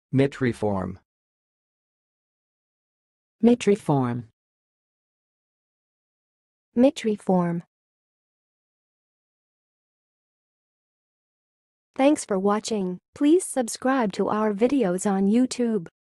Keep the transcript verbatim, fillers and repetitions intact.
Mitriform. Mitriform. Mitriform. Thanks for watching. Please subscribe to our videos on YouTube.